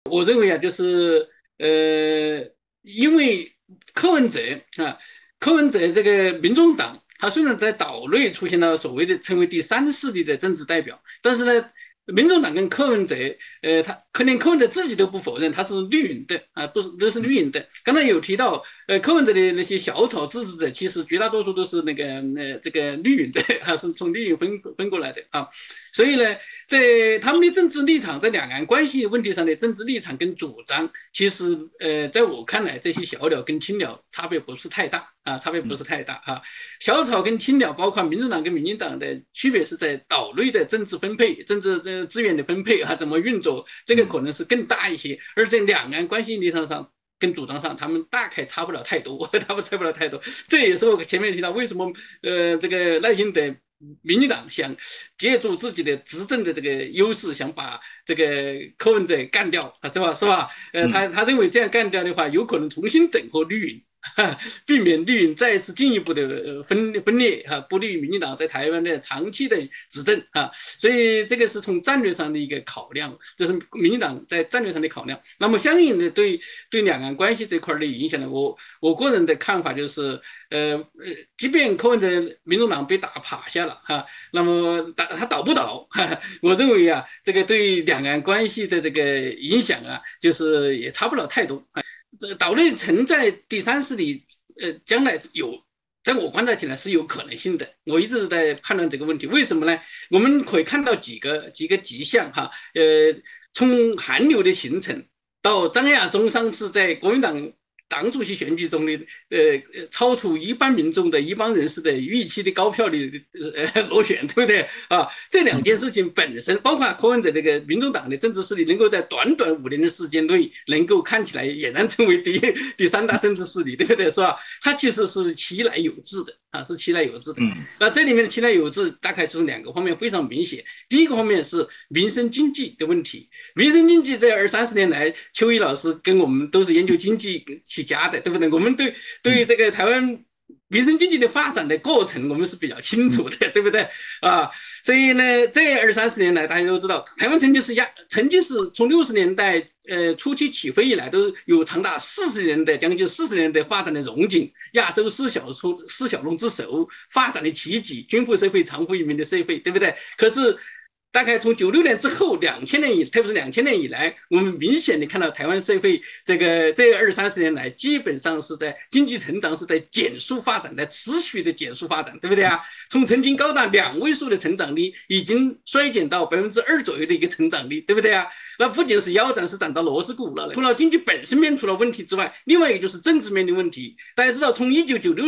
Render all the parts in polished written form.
我认为啊，就是因为柯文哲啊，柯文哲这个民众党，他虽然在岛内出现了所谓的成为第三势力的政治代表，但是呢，民众党跟柯文哲，连柯文哲自己都不否认他是绿营的啊，都是绿营的。刚才有提到，柯文哲的那些小草支持者，其实绝大多数都是那个这个绿营的啊，是从绿营分过来的啊。所以呢，在他们的政治立场，在两岸关系问题上的政治立场跟主张，其实在我看来，这些小鸟跟青鸟差别不是太大啊，差别不是太大啊。小草跟青鸟，包括民主党跟民进党的区别是在岛内的政治分配、政治资源的分配啊，怎么运作，这个可能是更大一些。而在两岸关系立场上，跟主张上，他们大概差不了太多，他们差不了太多。这也是我前面提到为什么这个赖清德民进党想借助自己的执政的这个优势，想把这个柯文哲干掉，是吧？是吧？他认为这样干掉的话，有可能重新整合绿营。避免绿营再次进一步的分裂哈，不利于民进党在台湾的长期的执政啊，所以这个是从战略上的一个考量，这是民进党在战略上的考量。那么相应的对两岸关系这块的影响呢，我个人的看法就是，即便柯文哲民众党被打趴下了哈，那么他倒不倒？我认为啊，这个对两岸关系的这个影响啊，就是也差不了太多。岛内存在第三势力，将来有，在我观察起来是有可能性的。我一直在判断这个问题，为什么呢？我们可以看到几个迹象哈，从韩流的形成到张亚中上次在国民党党主席选举中的超出一般民众的一般人士的预期的高票的落选，对不对啊？这两件事情本身，包括柯文哲这个民众党的政治势力，能够在短短5年的时间内，能够看起来俨然成为第三大政治势力，对不对？是吧？它其实是其来有自的啊，是其来有自的。那这里面的其来有自，大概就是2个方面非常明显。第一个方面是民生经济的问题，民生经济在20-30年来，邱毅老师跟我们都是研究经济起家的，对不对？我们对这个台湾民生经济的发展的过程，我们是比较清楚的，对不对啊？所以呢，这20-30年来，大家都知道，台湾曾经是从60年代初期起飞以来，都有长达将近40年的发展的荣景，亚洲四小龙之首，发展的奇迹，均富社会、长富于民的社会，对不对？可是大概从96年之后，2000年特别是2000年以来，我们明显的看到台湾社会这20-30年来，基本上是在经济成长是在减速发展的，持续的减速发展，对不对啊？从曾经高达2位数的成长率，已经衰减到2%左右的一个成长率，对不对啊？那不仅是腰斩，是斩到螺丝骨了。除了经济本身面出了问题之外，另外一个就是政治面的问题。大家知道，从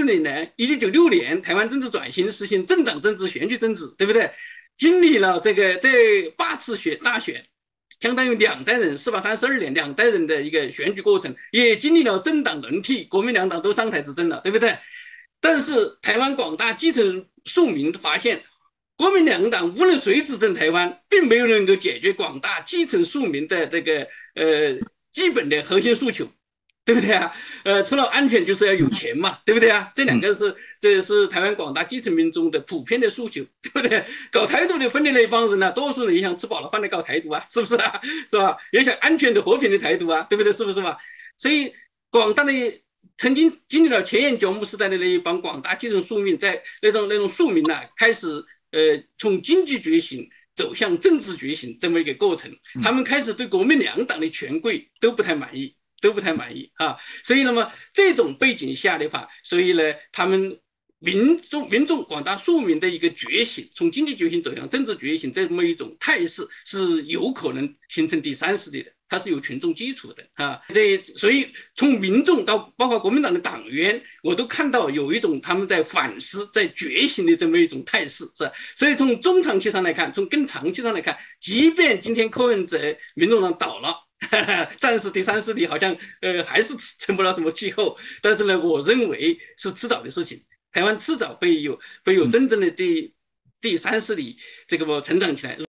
1996年台湾政治转型，实行政党政治、选举政治，对不对？经历了这8次大选，相当于2代人432年2代人的一个选举过程，也经历了政党轮替，国民两党都上台执政了，对不对？但是台湾广大基层庶民发现，国民两党无论谁执政台湾，并没有能够解决广大基层庶民的这个基本的核心诉求。对不对啊？除了安全，就是要有钱嘛，对不对啊？这是台湾广大基层民众的普遍的诉求，对不对？搞台独的分裂那一帮人呢，多数人也想吃饱了饭的搞台独啊，是不是啊？是吧？也想安全的、和平的台独啊，对不对？是不是嘛？所以广大的曾经经历了前沿角木时代的那一帮广大基层庶民，在那种庶民呢，开始从经济觉醒走向政治觉醒这么一个过程，他们开始对国民两党的权贵都不太满意。啊，所以那么这种背景下的话，所以呢，他们民众广大庶民的一个觉醒，从经济觉醒走向政治觉醒，这么一种态势是有可能形成第三势力的，它是有群众基础的啊。所以从民众到包括国民党的党员，我都看到有一种他们在反思、在觉醒的这么一种态势，是吧？所以从中长期上来看，从更长期上来看，即便今天柯文哲民众党倒了。暂时第三势力好像还是成不了什么气候，但是呢，我认为是迟早的事情，台湾迟早会有真正的第三势力这个成长起来。